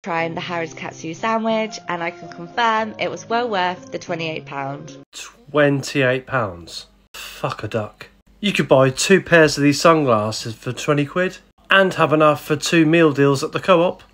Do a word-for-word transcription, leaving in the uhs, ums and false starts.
trying the Harrods katsu sandwich, and I can confirm it was well worth the twenty-eight pounds. twenty-eight pounds? Fuck a duck. You could buy two pairs of these sunglasses for twenty quid and have enough for two meal deals at the Co-op.